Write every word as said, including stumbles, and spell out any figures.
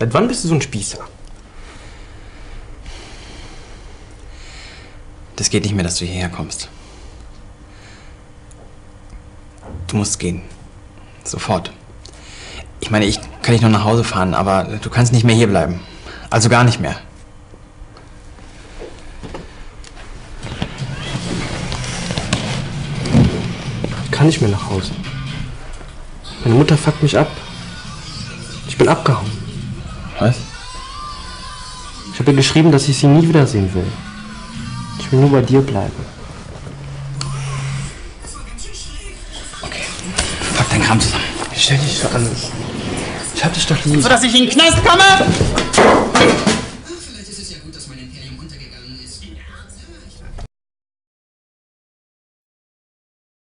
Seit wann bist du so ein Spießer? Das geht nicht mehr, dass du hierher kommst. Du musst gehen. Sofort. Ich meine, ich kann dich noch nach Hause fahren, aber du kannst nicht mehr hier bleiben. Also gar nicht mehr. Ich kann nicht mehr nach Hause. Meine Mutter fuckt mich ab. Ich bin abgehauen. Was? Ich habe ihr geschrieben, dass ich sie nie wiedersehen will. Ich will nur bei dir bleiben. Okay. Pack deinen Kram zusammen. Stell dich so an. Ich hab dich doch lieb. So, dass ich in den Knast komme!